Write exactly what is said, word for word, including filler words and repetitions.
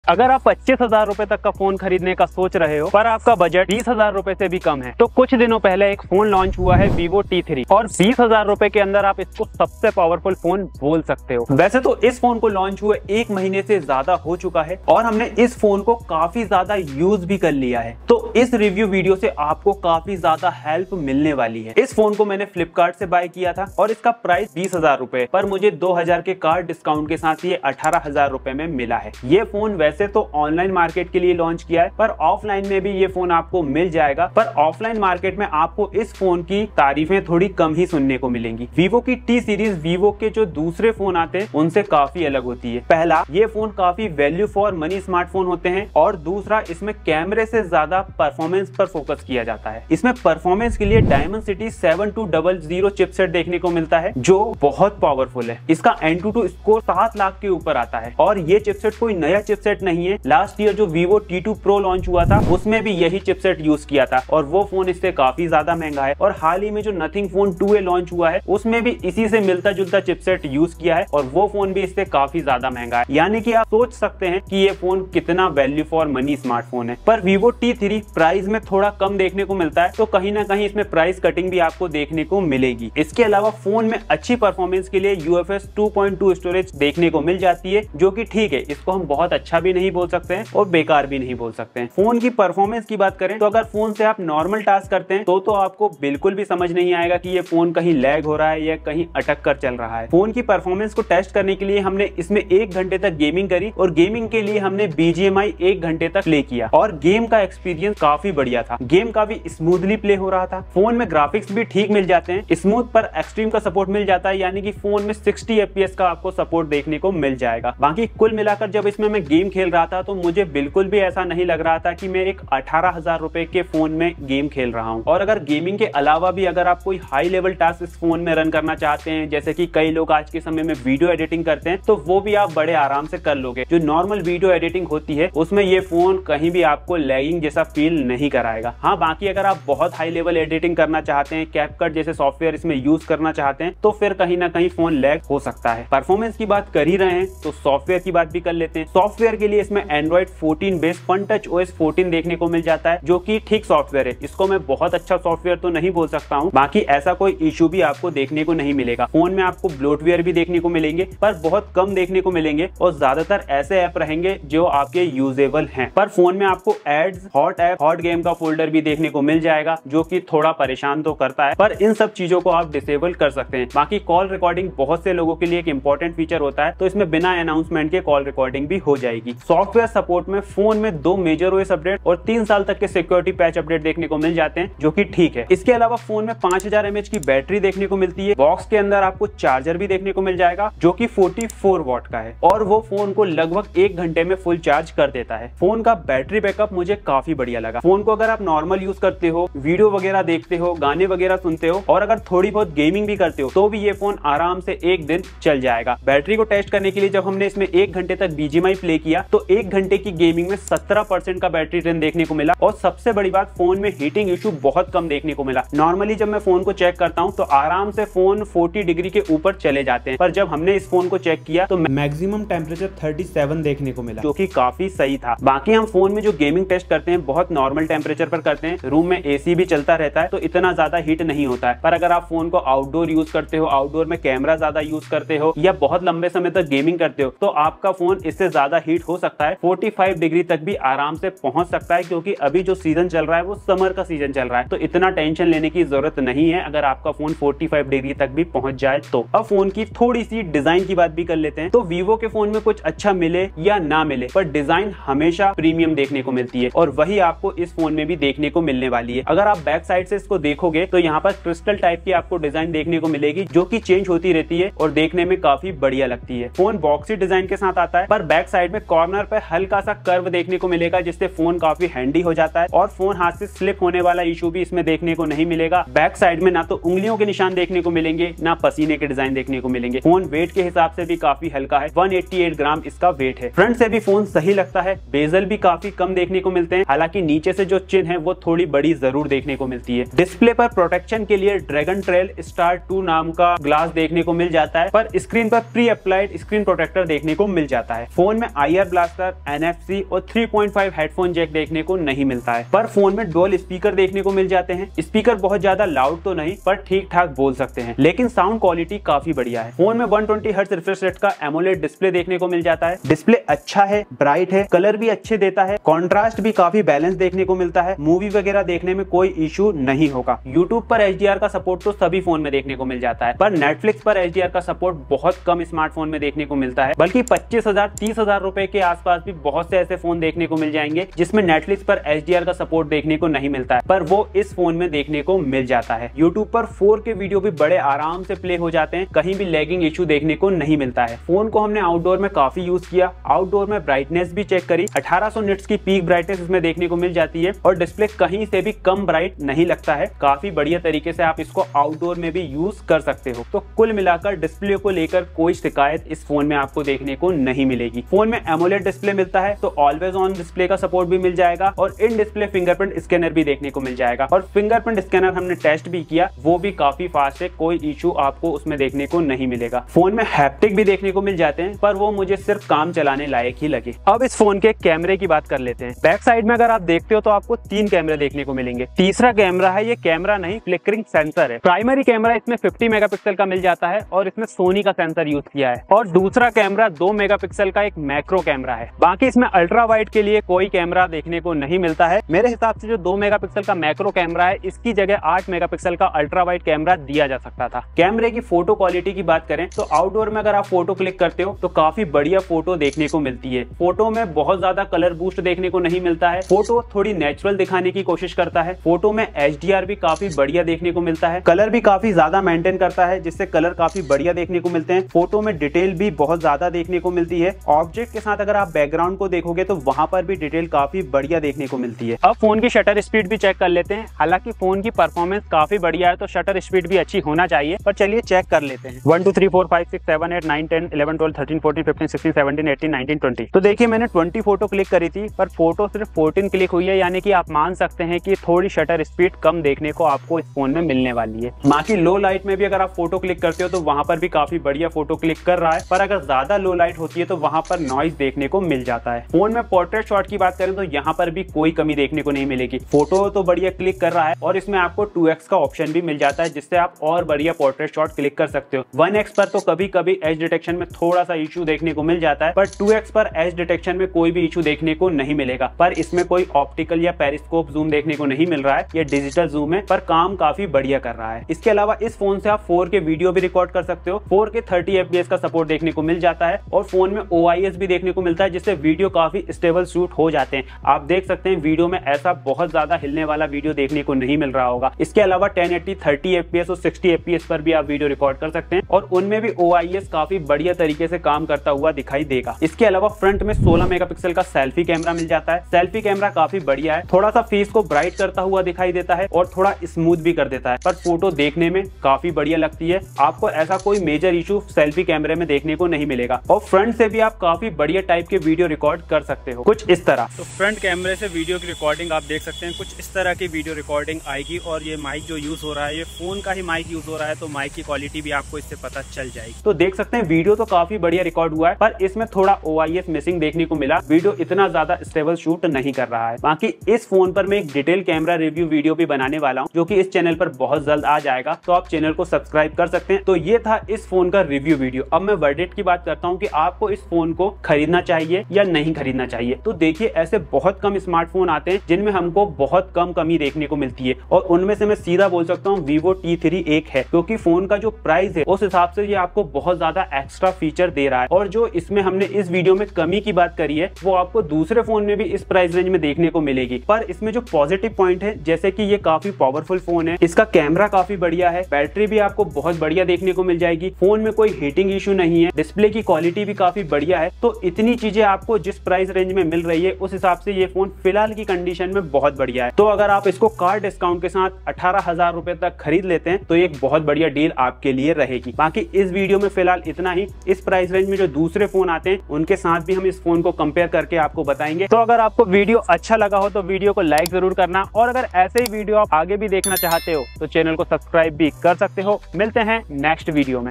अगर आप पच्चीस हजार रूपए तक का फोन खरीदने का सोच रहे हो पर आपका बजट बीस हजार रूपए से भी कम है, तो कुछ दिनों पहले एक फोन लॉन्च हुआ है Vivo टी थ्री और बीस हजार रूपए के अंदर आप इसको सबसे पावरफुल फोन बोल सकते हो। वैसे तो इस फोन को लॉन्च हुए एक महीने से ज्यादा हो चुका है और हमने इस फोन को काफी ज्यादा यूज भी कर लिया है, तो इस रिव्यू वीडियो से आपको काफी ज्यादा हेल्प मिलने वाली है। इस फोन को मैंने फ्लिपकार्ट से बाय किया था और इसका प्राइस बीस हजार रूपए पर मुझे दो हजार के कार्ड डिस्काउंट के साथ ये अठारह हजार रूपए में मिला है। ये फोन वैसे तो ऑनलाइन मार्केट के लिए लॉन्च किया है पर ऑफलाइन में भी ये फोन आपको मिल जाएगा, पर ऑफलाइन मार्केट में आपको इस फोन की तारीफें थोड़ी कम ही सुनने को मिलेंगी। Vivo की टी सीरीज Vivo के जो दूसरे फोन आते हैं उनसे काफी अलग होती है। पहला, ये फोन काफी वैल्यू फॉर मनी स्मार्टफोन होते हैं और दूसरा, इसमें कैमरे से ज्यादा परफॉर्मेंस पर फोकस किया जाता है। इसमें परफॉर्मेंस के लिए Dimensity seven two double zero chipset देखने को मिलता है जो बहुत पावरफुल है। इसका एंटूटू स्कोर सात लाख के ऊपर आता है और ये चिपसेट कोई नया चिपसेट नहीं है। लास्ट ईयर जो Vivo T two Pro launch हुआ था उसमें भी यही चिपसेट यूज किया था और वो फोन इससे काफी ज्यादा महंगा है। और हाल ही में जो Nothing phone two A launch हुआ है उसमें भी इसी से मिलता जुलता चिपसेट यूज किया है और वो फोन भी इससे काफी ज्यादा महंगा है। यानी कि आप सोच सकते हैं कि ये फोन कितना वैल्यू फॉर मनी स्मार्टफोन है। पर Vivo टी थ्री प्राइस में थोड़ा कम देखने को मिलता है, तो कहीं ना कहीं इसमें प्राइस कटिंग भी आपको देखने को मिलेगी। इसके अलावा फोन में अच्छी परफॉर्मेंस के लिए U F S two point two storage देखने को मिल जाती है, जो कि ठीक है, इसको हम बहुत अच्छा भी नहीं बोल सकते हैं और बेकार भी नहीं बोल सकते हैं। फोन की परफॉर्मेंस की बात करें तो अगर फोन से आप नॉर्मल टास्क करते हैं तो तो आपको बिल्कुल भी समझ नहीं आएगा कि ये फोन कहीं लैग हो रहा है या कहीं अटक कर चल रहा है। फोन की परफॉर्मेंस को टेस्ट करने के लिए हमने इसमें एक घंटे तक गेमिंग करी और गेमिंग के लिए हमने बी जी एम आई एक घंटे तक प्ले किया और गेम का एक्सपीरियंस काफी बढ़िया था। गेम काफी स्मूथली प्ले हो रहा था। फोन में ग्राफिक्स भी ठीक मिल जाते हैं, स्मूथ पर एक्सट्रीम का सपोर्ट मिल जाता है, यानी कि फोन में सिक्सटी एफ पी एस का आपको सपोर्ट देखने को मिल जाएगा। बाकी कुल मिलाकर जब इसमें मैं गेम खेल रहा था तो मुझे बिल्कुल भी ऐसा नहीं लग रहा था कि मैं एक अठारह हजार रुपए के फोन में गेम खेल रहा हूं। और अगर गेमिंग के अलावा भी अगर आप कोई हाई लेवल टास्क इस फोन में रन करना चाहते हैं, जैसे कि कई लोग आज के समय में वीडियो एडिटिंग करते हैं, तो वो भी आप बड़े आराम से कर लोगे। जो नॉर्मल वीडियो एडिटिंग होती है उसमें ये फोन कहीं भी आपको लैगिंग जैसा फील नहीं कराएगा। हाँ, बाकी अगर आप बहुत हाई लेवल एडिटिंग करना चाहते हैं, कैपकट जैसे सॉफ्टवेयर इसमें यूज करना चाहते हैं, तो फिर कहीं ना कहीं फोन लैग हो सकता है। परफॉर्मेंस की बात कर ही रहे हैं तो सॉफ्टवेयर की बात भी कर लेते हैं। सॉफ्टवेयर के लिए इसमें Android fourteen base Funtouch O S fourteen देखने को मिल जाता है, जो कि ठीक सॉफ्टवेयर है। इसको मैं बहुत अच्छा सॉफ्टवेयर तो नहीं बोल सकता हूँ, बाकी ऐसा कोई इशू भी आपको देखने को नहीं मिलेगा। फोन में आपको ब्लोटवेयर भी देखने को मिलेंगे पर बहुत कम देखने को मिलेंगे और ज्यादातर ऐसे ऐप रहेंगे जो आपके यूजेबल हैं। पर फोन में आपको ads, hot app, hot game का फोल्डर भी देखने को मिल जाएगा, जो कि थोड़ा परेशान तो करता है, पर इन सब चीजों को आप डिसेबल कर सकते हैं। बाकी कॉल रिकॉर्डिंग बहुत से लोगों के लिए एक इंपॉर्टेंट फीचर होता है, तो इसमें बिना अनाउंसमेंट के कॉल रिकॉर्डिंग भी हो जाएगी। सॉफ्टवेयर सपोर्ट में फोन में दो मेजर ओएस अपडेट और तीन साल तक के सिक्योरिटी पैच अपडेट देखने को मिल जाते हैं, जो कि ठीक है। इसके अलावा फोन में पांच हजार एम एच की बैटरी देखने को मिलती है। बॉक्स के अंदर आपको चार्जर भी देखने को मिल जाएगा, जो कि चौवालीस वॉट का है और वो फोन को लगभग एक घंटे में फुल चार्ज कर देता है। फोन का बैटरी बैकअप मुझे काफी बढ़िया लगा। फोन को अगर आप नॉर्मल यूज करते हो, वीडियो वगैरह देखते हो, गाने वगैरह सुनते हो और अगर थोड़ी बहुत गेमिंग भी करते हो, तो भी ये फोन आराम से एक दिन चल जाएगा। बैटरी को टेस्ट करने के लिए जब हमने इसमें एक घंटे तक B G M I play किया तो एक घंटे की गेमिंग में सत्रह परसेंट का बैटरी ड्रेन देखने को मिला और सबसे बड़ी बात, फोन में हीटिंग इशू बहुत कम देखने को मिला। नॉर्मली जब मैं फोन को चेक करता हूं तो आराम से फोन चालीस डिग्री के ऊपर चले जाते हैं, पर जब हमने इस फोन को चेक किया तो मैक्सिमम टेम्परेचर सैंतीस देखने को मिला, जो कि काफी सही था। बाकी हम फोन में जो गेमिंग टेस्ट करते हैं बहुत नॉर्मल टेम्परेचर पर करते हैं, रूम में एसी भी चलता रहता है तो इतना ज्यादा हीट नहीं होता है। पर अगर आप फोन को आउटडोर यूज करते हो, आउटडोर में कैमरा ज्यादा यूज करते हो या बहुत लंबे समय तक गेमिंग करते हो, तो आपका फोन इससे ज्यादा हीट हो सकता है। पैंतालीस डिग्री तक भी आराम से पहुंच सकता है, क्योंकि अभी जो सीजन चल रहा है वो समर का सीजन चल रहा है, तो इतना टेंशन लेने की जरूरत नहीं है अगर आपका फोन पैंतालीस डिग्री तक भी पहुंच जाए तो। अब फोन की थोड़ी सी डिजाइन की बात भी कर लेते हैं। तो Vivo के फोन में कुछ अच्छा मिले या ना मिले, पर डिजाइन हमेशा प्रीमियम देखने को मिलती है और वही आपको इस फोन में भी देखने को मिलने वाली है। अगर आप बैक साइड से इसको देखोगे तो यहाँ पर क्रिस्टल टाइप की आपको डिजाइन देखने को मिलेगी, जो कि चेंज होती रहती है और देखने में काफी बढ़िया लगती है। फोन बॉक्सी डिजाइन के साथ आता है, पर बैक साइड में कॉर्नर पे हल्का सा कर्व देखने को मिलेगा, जिससे फोन काफी हैंडी हो जाता है और फोन हाथ से स्लिप होने वाला इशू भी इसमें देखने को नहीं मिलेगा। बैक साइड में ना तो उंगलियों के निशान देखने को मिलेंगे, ना पसीने के डिजाइन देखने को मिलेंगे। फोन वेट के हिसाब से भी काफी हल्का है, एक सौ अट्ठासी ग्राम इसका वेट है। फ्रंट से भी फोन सही लगता है, बेजल भी काफी कम देखने को मिलते हैं। हालांकि नीचे से जो चिन्ह है वो थोड़ी बड़ी जरूर देखने को मिलती है। डिस्प्ले पर प्रोटेक्शन के लिए ड्रैगन ट्रेल स्टार टू नाम का ग्लास देखने को मिल जाता है, पर स्क्रीन पर प्री अप्लाइड स्क्रीन प्रोटेक्टर देखने को मिल जाता है। फोन में I R blaster, N F C और three point five headphone jack देखने को नहीं मिलता है, पर फोन में डुअल स्पीकर देखने को मिल जाते हैं। स्पीकर बहुत ज्यादा लाउड तो नहीं, पर ठीक ठाक बोल सकते हैं, लेकिन साउंड क्वालिटी काफी बढ़िया है। फोन में one twenty hertz refresh rate का एमोलेड डिस्प्ले देखने को मिल जाता है। डिस्प्ले अच्छा है, ब्राइट है, कलर भी अच्छे देता है, कॉन्ट्रास्ट भी काफी बैलेंस देखने को मिलता है। मूवी वगैरह देखने में कोई इशू नहीं होगा। यूट्यूब पर एच डी आर का सपोर्ट तो सभी फोन में देखने को मिल जाता है, पर नेटफ्लिक्स पर एच डी आर का सपोर्ट बहुत कम स्मार्टफोन में देखने को मिलता है। बल्कि पच्चीस हजार तीस हजार रुपए के आसपास भी बहुत से ऐसे फोन देखने को मिल जाएंगे जिसमें नेटफ्लिक्स पर एच डी आर का सपोर्ट देखने को नहीं मिलता है, पर वो इस फोन में देखने को मिल जाता है। यूट्यूब पर फोर के वीडियो भी बड़े आराम से प्ले हो जाते हैं, कहीं भी लैगिंग इशू देखने को नहीं मिलता है। फोन को हमने आउटडोर में काफी यूज किया, आउटडोर में ब्राइटनेस भी चेक करी, अठारह सौ निट्स की पीक ब्राइटनेस इसमें देखने को मिल जाती है और डिस्प्ले कहीं से भी कम ब्राइट नहीं लगता है। काफी बढ़िया तरीके से आप इसको आउटडोर में भी यूज कर सकते हो। तो कुल मिलाकर डिस्प्ले को लेकर कोई शिकायत इस फोन में आपको देखने को नहीं मिलेगी। फोन में एमोलेड डिस्प्ले मिलता है तो ऑलवेज ऑन डिस्प्ले का सपोर्ट भी मिल जाएगा और इन डिस्प्ले फिंगरप्रिंट स्कैनर भी देखने को मिल जाएगा। और फिंगरप्रिंट स्कैनर हमने टेस्ट भी किया, वो भी काफी फास्ट है, कोई इशू आपको उसमें देखने को नहीं मिलेगा। फोन में हैप्टिक भी देखने को मिल जाते हैं, पर वो मुझे सिर्फ काम चलाने लायक ही लगे। अब इस फोन के कैमरे की बात कर लेते हैं। बैक साइड में अगर आप देखते हो तो आपको तीन कैमरे देखने को मिलेंगे। तीसरा कैमरा है, ये कैमरा नहीं फ्लिकरिंग सेंसर है। प्राइमरी कैमरा इसमें फिफ्टी मेगापिक्सल का मिल जाता है और इसमें सोनी का सेंसर यूज किया है। और दूसरा कैमरा दो मेगापिक्सल का एक मैक्रो कैमरा है। बाकी इसमें अल्ट्रा वाइड के लिए कोई कैमरा देखने को नहीं मिलता है। मेरे हिसाब से जो दो मेगापिक्सल का मैक्रो कैमरा है, इसकी जगह आठ मेगापिक्सल का अल्ट्रा वाइड कैमरा दिया जा सकता था। कैमरे की फोटो क्वालिटी की बात करें तो आउटडोर में अगर आप फोटो क्लिक करते हो तो काफी बढ़िया फोटो देखने को मिलती है। फोटो में बहुत ज्यादा कलर बूस्ट देखने को नहीं मिलता है, फोटो थोड़ी नेचुरल दिखाने की कोशिश करता है। फोटो में एच डी आर भी काफी बढ़िया देखने को मिलता है, कलर भी काफी ज्यादा मेंटेन करता है, जिससे कलर काफी बढ़िया देखने को मिलते हैं। फोटो में डिटेल भी बहुत ज्यादा देखने को मिलती है। ऑब्जेक्ट के साथ अगर आप बैकग्राउंड को देखोगे तो वहां पर भी डिटेल काफी बढ़िया देखने को मिलती है। अब फोन की शटर स्पीड भी चेक कर लेते हैं। हालांकि फोन की परफॉर्मेंस काफी बढ़िया है तो शटर स्पीड भी अच्छी होना चाहिए, पर चलिए चेक कर लेते हैं। One two three four five six seven eight nine ten eleven twelve thirteen fourteen fifteen sixteen seventeen eighteen nineteen twenty. तो देखिए मैंने ट्वेंटी फोटो क्लिक करी थी, पर फोटो सिर्फ फोर्टीन क्लिक हुई है, यानी कि आप मान सकते हैं कि थोड़ी शटर स्पीड कम देखने को आपको इस फोन में मिलने वाली है। बाकी लो लाइट में भी अगर आप फोटो क्लिक करते हो तो वहां पर भी काफी बढ़िया फोटो क्लिक कर रहा है, पर अगर ज्यादा लो लाइट होती है तो वहां पर नॉइज देखने को मिल जाता है। फोन में पोर्ट्रेट शॉट की बात करें तो यहाँ पर भी कोई कमी देखने को नहीं मिलेगी। फोटो तो बढ़िया क्लिक कर रहा है और इसमें आपको टू एक्स का ऑप्शन भी मिल जाता है, जिससे आप और बढ़िया पोर्ट्रेट शॉट क्लिक कर सकते हो। वन एक्स पर तो कभी कभी एज डिटेक्शन में थोड़ा सा इशू देखने को मिल जाता है, पर टू एक्स पर एज डिटेक्शन में कोई भी इशू देखने को नहीं मिलेगा। पर इसमें कोई ऑप्टिकल या पेरिस्कोप जूम देखने को नहीं मिल रहा है, ये डिजिटल जूम है, पर काम काफी बढ़िया कर रहा है। इसके अलावा इस फोन से आप फोर के वीडियो भी रिकॉर्ड कर सकते हो। Four K thirty F P S का सपोर्ट देखने को मिल जाता है और फोन में ओ आई एस भी देखने को मिलता है, जिससे वीडियो काफी स्टेबल शूट हो जाते हैं। आप देख सकते हैं वीडियो में ऐसा बहुत ज्यादा हिलने वाला वीडियो देखने को नहीं मिल रहा होगा। इसके अलावा ten eighty thirty F P S और सिक्सटी एफ पी एस पर भी आप वीडियो रिकॉर्ड कर सकते हैं और उनमें भी ओ आई एस काफी बढ़िया तरीके से काम करता हुआ दिखाई देगा। इसके अलावा फ्रंट में सोलह मेगापिक्सल का सेल्फी कैमरा मिल जाता है। सेल्फी कैमरा काफी बढ़िया है, थोड़ा सा फेस को ब्राइट करता हुआ दिखाई देता है और थोड़ा स्मूथ भी कर देता है, पर फोटो देखने में काफी बढ़िया लगती है। आपको ऐसा कोई मेजर इशू सेल्फी कैमरे में देखने को नहीं मिलेगा और फ्रंट से भी आप काफी बढ़िया टाइप के वीडियो रिकॉर्ड कर सकते हो, कुछ इस तरह। तो फ्रंट कैमरे से वीडियो की रिकॉर्डिंग आप देख सकते हैं, कुछ इस तरह की वीडियो रिकॉर्डिंग आएगी। और ये माइक जो यूज हो रहा है, ये फोन का ही माइक यूज हो रहा है, तो माइक की क्वालिटी भी आपको इससे पता चल जाएगी। तो देख सकते हैं वीडियो तो काफी बढ़िया रिकॉर्ड हुआ है, पर इसमें थोड़ा ओ आई एस मिसिंग देखने को मिला। वीडियो इतना ज्यादा स्टेबल शूट नहीं कर रहा है। बाकी इस फोन पर मैं एक डिटेल कैमरा रिव्यू वीडियो भी बनाने वाला हूँ, जो कि इस चैनल पर बहुत जल्द आ जाएगा, तो आप चैनल को सब्सक्राइब कर सकते हैं। तो ये था इस फोन का रिव्यू वीडियो। अब मैं वर्डिक्ट की बात करता हूँ कि आपको इस फोन को खरीदना चाहिए या नहीं खरीदना चाहिए। तो देखिए, ऐसे बहुत कम स्मार्टफोन आते हैं जिनमें हमको बहुत कम कमी देखने को मिलती है, और उनमें से मैं सीधा बोल सकता हूँ वीवो टी थ्री एक है, क्योंकि फोन का जो प्राइस है उस हिसाब से ये आपको बहुत ज्यादा एक्स्ट्रा फीचर दे रहा है। और जो इसमें हमने इस वीडियो में कमी की बात करी है वो आपको दूसरे फोन में भी इस प्राइस रेंज में देखने को मिलेगी। पर इसमें जो पॉजिटिव पॉइंट है, जैसे कि ये काफी पावरफुल फोन है, इसका कैमरा काफी बढ़िया है, बैटरी भी आपको बहुत बढ़िया देखने को मिल जाएगी, फोन में कोई हीटिंग इशू नहीं है, डिस्प्ले की क्वालिटी भी काफी बढ़िया है। तो इतनी चीजें आपको जिस प्राइस रेंज में मिल रही है उस हिसाब से ये फोन फिलहाल की कंडीशन में बहुत बढ़िया है। तो अगर आप इसको कार डिस्काउंट के साथ अठारह हजार रुपए तक खरीद लेते हैं तो एक बहुत बढ़िया डील आपके लिए रहेगी। बाकी इस वीडियो में फिलहाल इतना ही। इस प्राइस रेंज में जो दूसरे फोन आते हैं उनके साथ भी हम इस फोन को कंपेयर करके आपको बताएंगे। तो अगर आपको वीडियो अच्छा लगा हो तो वीडियो को लाइक जरूर करना, और अगर ऐसे ही वीडियो आप आगे भी देखना चाहते हो तो चैनल को सब्सक्राइब भी कर सकते हो। मिलते हैं नेक्स्ट वीडियो में।